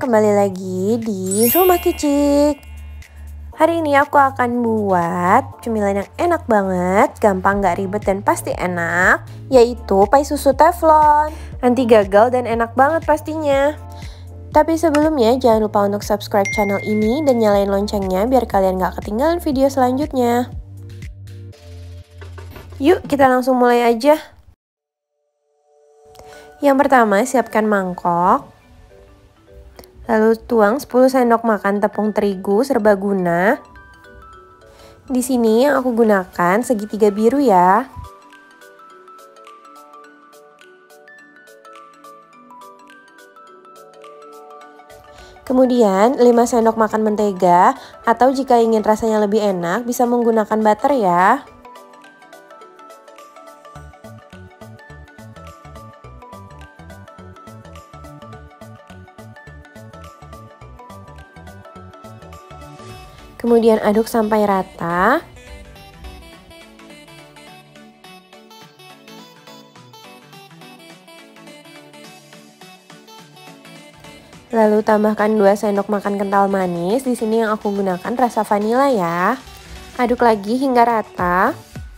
kembali lagi di Rumah Kicik. Hari ini aku akan buat cemilan yang enak banget, gampang gak ribet dan pasti enak, yaitu pai susu teflon. Nanti gagal dan enak banget pastinya. Tapi sebelumnya jangan lupa untuk subscribe channel ini dan nyalain loncengnya biar kalian gak ketinggalan video selanjutnya. Yuk kita langsung mulai aja. Yang pertama, siapkan mangkok. Lalu tuang 10 sendok makan tepung terigu serbaguna. Di sini yang aku gunakan segitiga biru ya. Kemudian 5 sendok makan mentega, atau jika ingin rasanya lebih enak bisa menggunakan butter ya. Kemudian aduk sampai rata. Lalu tambahkan 2 sendok makan kental manis. Di sini yang aku gunakan rasa vanila ya. Aduk lagi hingga rata.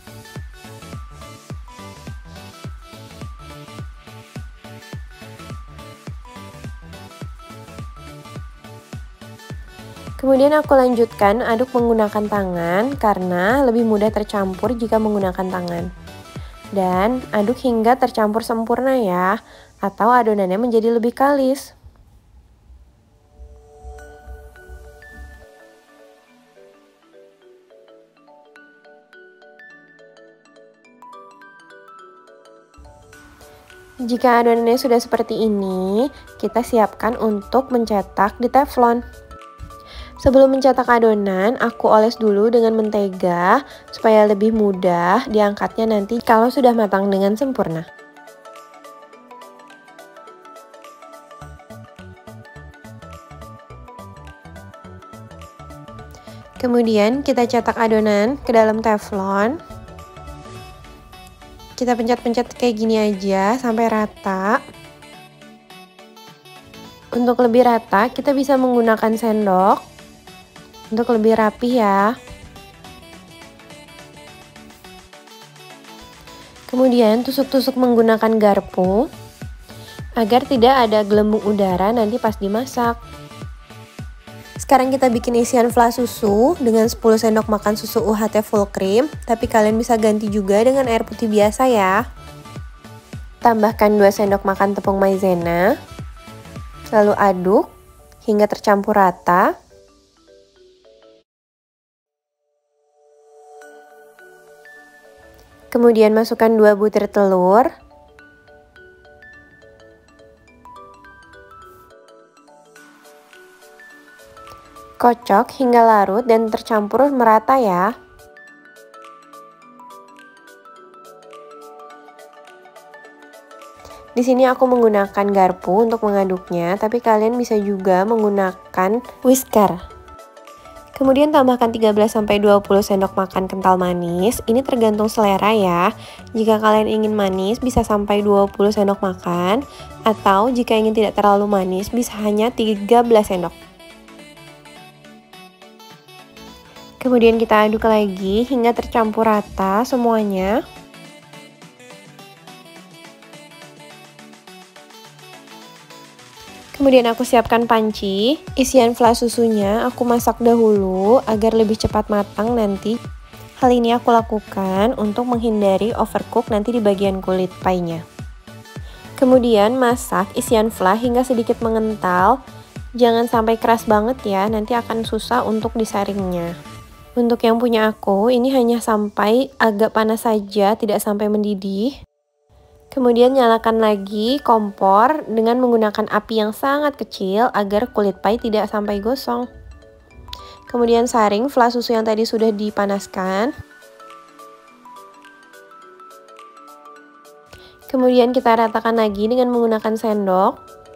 Kemudian aku lanjutkan aduk menggunakan tangan karena lebih mudah tercampur jika menggunakan tangan. Dan aduk hingga tercampur sempurna ya, atau adonannya menjadi lebih kalis. Jika adonannya sudah seperti ini, kita siapkan untuk mencetak di teflon. Sebelum mencetak adonan, aku oles dulu dengan mentega supaya lebih mudah diangkatnya nanti kalau sudah matang dengan sempurna. Kemudian kita cetak adonan ke dalam teflon. Kita pencet-pencet kayak gini aja sampai rata. Untuk lebih rata, kita bisa menggunakan sendok. Untuk lebih rapi ya. Kemudian tusuk-tusuk menggunakan garpu agar tidak ada gelembung udara nanti pas dimasak. Sekarang kita bikin isian fla susu dengan 10 sendok makan susu UHT full cream, tapi kalian bisa ganti juga dengan air putih biasa ya. Tambahkan 2 sendok makan tepung maizena. Lalu aduk hingga tercampur rata. Kemudian masukkan 2 butir telur. Kocok hingga larut dan tercampur merata ya. Di sini aku menggunakan garpu untuk mengaduknya, tapi kalian bisa juga menggunakan whisker. Kemudian tambahkan 13-20 sendok makan kental manis. Ini tergantung selera ya. Jika kalian ingin manis bisa sampai 20 sendok makan, atau jika ingin tidak terlalu manis bisa hanya 13 sendok. Kemudian kita aduk lagi hingga tercampur rata semuanya. Kemudian aku siapkan panci. Isian fla susunya aku masak dahulu agar lebih cepat matang nanti. Hal ini aku lakukan untuk menghindari overcook nanti di bagian kulit painya. Kemudian masak isian fla hingga sedikit mengental. Jangan sampai keras banget ya, nanti akan susah untuk disaringnya. Untuk yang punya aku, ini hanya sampai agak panas saja, tidak sampai mendidih. Kemudian nyalakan lagi kompor dengan menggunakan api yang sangat kecil agar kulit pai tidak sampai gosong. Kemudian saring fla susu yang tadi sudah dipanaskan. Kemudian kita ratakan lagi dengan menggunakan sendok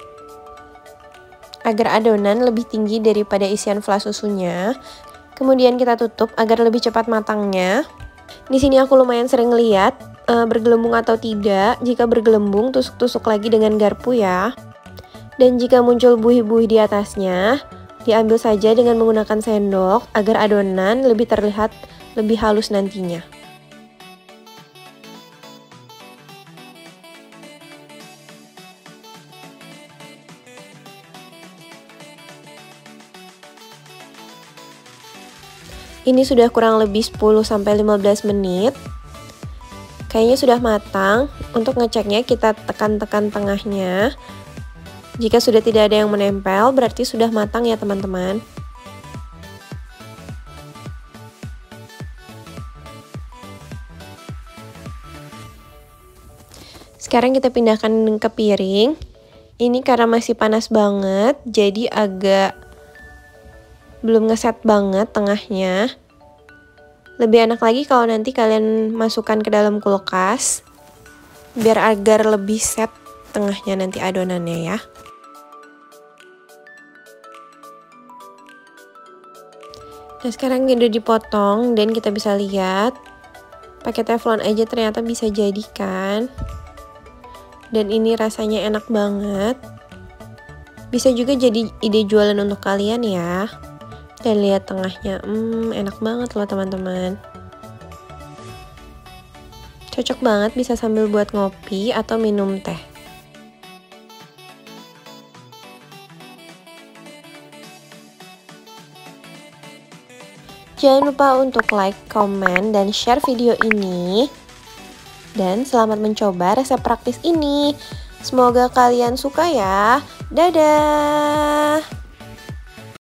agar adonan lebih tinggi daripada isian fla susunya. Kemudian kita tutup agar lebih cepat matangnya. Di sini aku lumayan sering lihat bergelembung atau tidak. Jika bergelembung, tusuk-tusuk lagi dengan garpu ya. Dan jika muncul buih-buih di atasnya, diambil saja dengan menggunakan sendok agar adonan lebih terlihat lebih halus nantinya. Ini sudah kurang lebih 10-15 menit. Kayaknya sudah matang. Untuk ngeceknya kita tekan-tekan tengahnya. Jika sudah tidak ada yang menempel, berarti sudah matang ya teman-teman. Sekarang kita pindahkan ke piring. Ini karena masih panas banget, jadi agak belum ngeset banget tengahnya. Lebih enak lagi kalau nanti kalian masukkan ke dalam kulkas, biar agar lebih set tengahnya nanti adonannya ya. Nah sekarang udah dipotong dan kita bisa lihat pakai teflon aja ternyata bisa jadi kan. Dan ini rasanya enak banget. Bisa juga jadi ide jualan untuk kalian ya. Dan lihat tengahnya, enak banget loh teman-teman. Cocok banget bisa sambil buat ngopi atau minum teh. Jangan lupa untuk like, komen, dan share video ini. Dan selamat mencoba resep praktis ini. Semoga kalian suka ya. Dadah!